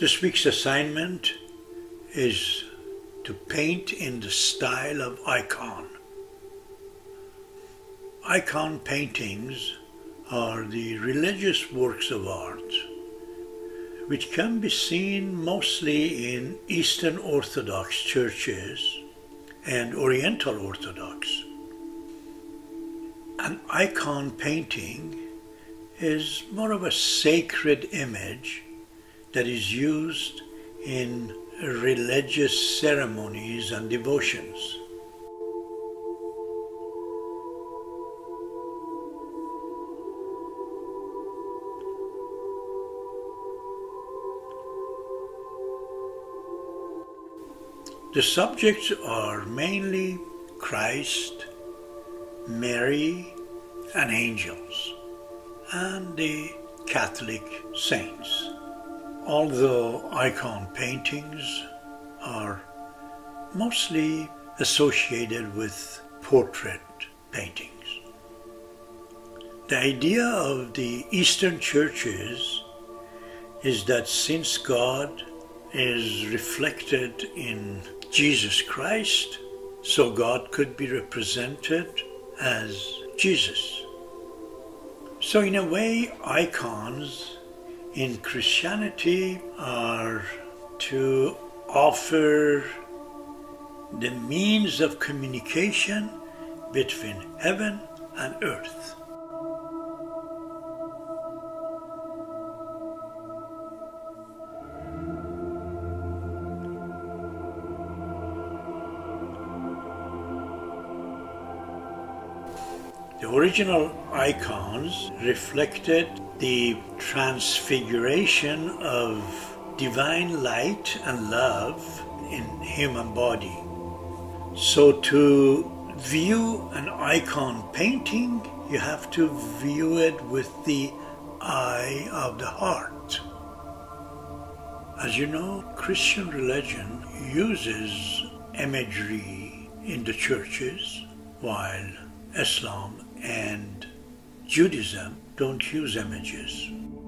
This week's assignment is to paint in the style of icon. Icon paintings are the religious works of art which can be seen mostly in Eastern Orthodox churches and Oriental Orthodox. An icon painting is more of a sacred image that is used in religious ceremonies and devotions. The subjects are mainly Christ, Mary, and angels, and the Catholic saints. Although icon paintings are mostly associated with portrait paintings. The idea of the Eastern churches is that since God is reflected in Jesus Christ, so God could be represented as Jesus. So in a way, icons in Christianity are to offer the means of communication between heaven and earth. The original icons reflected the transfiguration of divine light and love in human body. So to view an icon painting, you have to view it with the eye of the heart. As you know, Christian religion uses imagery in the churches, while Islam and Judaism don't use images.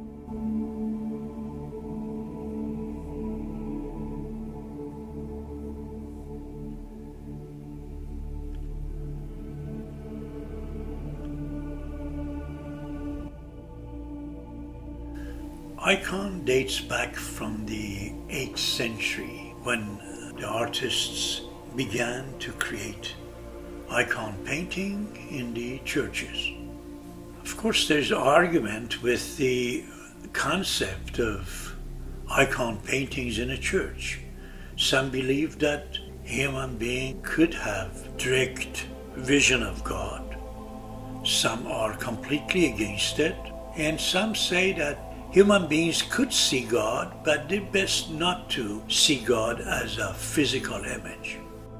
Icon dates back from the 8th century when the artists began to create icon painting in the churches. Of course, there's argument with the concept of icon paintings in a church. Some believe that human being could have direct vision of God. Some are completely against it, and some say that human beings could see God, but they're best not to see God as a physical image.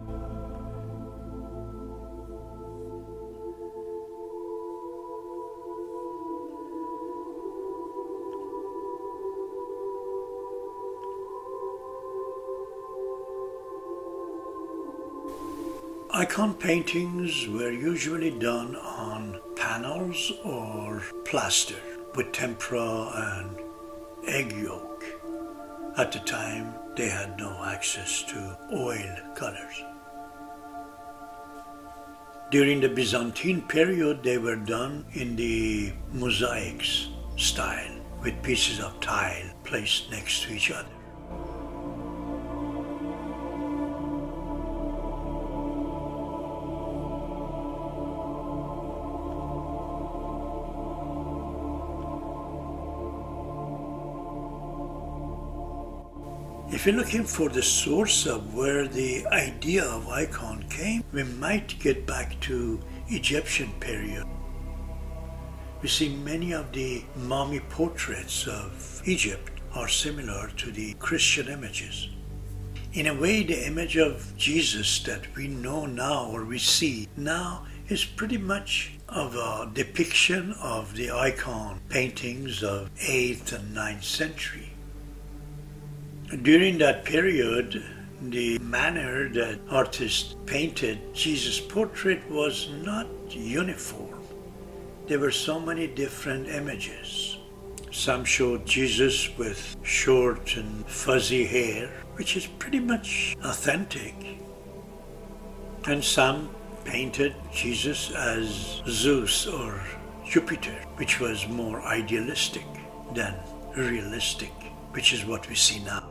Icon paintings were usually done on panels or plaster with tempera and egg yolk. At the time, they had no access to oil colors. During the Byzantine period, they were done in the mosaics style with pieces of tile placed next to each other. If you're looking for the source of where the idea of icon came, we might get back to Egyptian period. We see many of the mummy portraits of Egypt are similar to the Christian images. In a way, the image of Jesus that we know now or we see now is pretty much of a depiction of the icon paintings of 8th and 9th century. During that period, the manner that artists painted Jesus' portrait was not uniform. There were so many different images. Some showed Jesus with short and fuzzy hair, which is pretty much authentic. And some painted Jesus as Zeus or Jupiter, which was more idealistic than realistic, which is what we see now.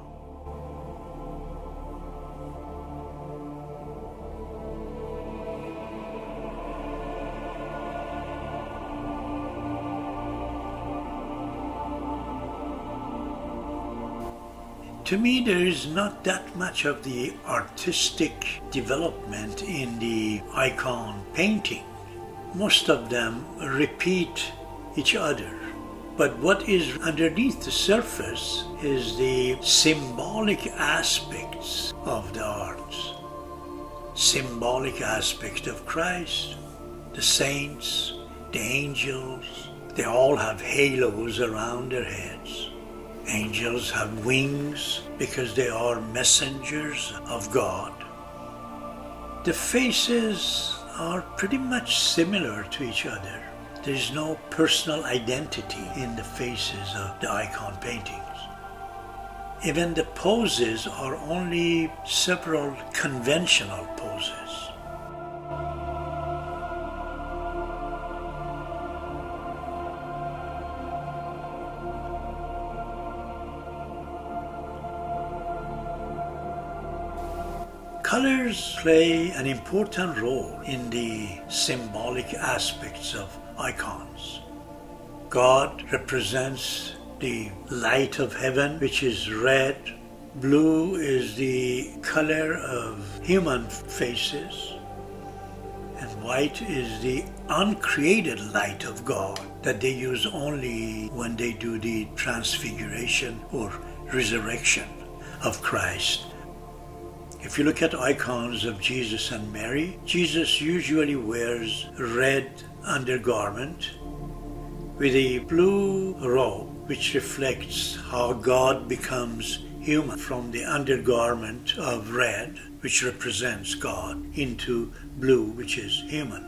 To me, there is not that much of the artistic development in the icon painting. Most of them repeat each other. But what is underneath the surface is the symbolic aspects of the art. Symbolic aspect of Christ, the saints, the angels, they all have halos around their heads. Angels have wings because they are messengers of God. The faces are pretty much similar to each other. There is no personal identity in the faces of the icon paintings. Even the poses are only several conventional poses. Colors play an important role in the symbolic aspects of icons. God represents the light of heaven, which is red. Blue is the color of human faces. And white is the uncreated light of God that they use only when they do the transfiguration or resurrection of Christ. If you look at icons of Jesus and Mary, Jesus usually wears red undergarment with a blue robe, which reflects how God becomes human from the undergarment of red, which represents God, into blue, which is human.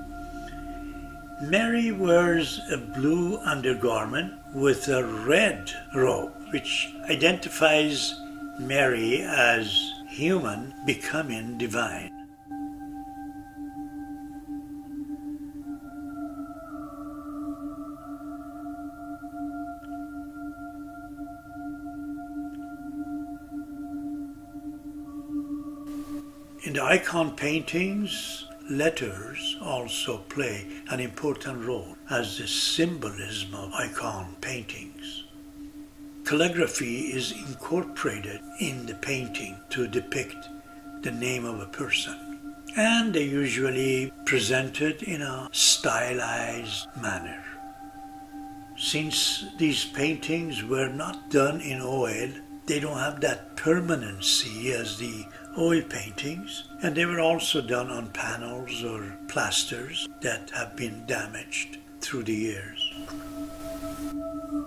Mary wears a blue undergarment with a red robe, which identifies Mary as human becoming divine. In the icon paintings, letters also play an important role as the symbolism of icon paintings. Calligraphy is incorporated in the painting to depict the name of a person, and they usually presented in a stylized manner. Since these paintings were not done in oil, they don't have that permanency as the oil paintings, and they were also done on panels or plasters that have been damaged through the years.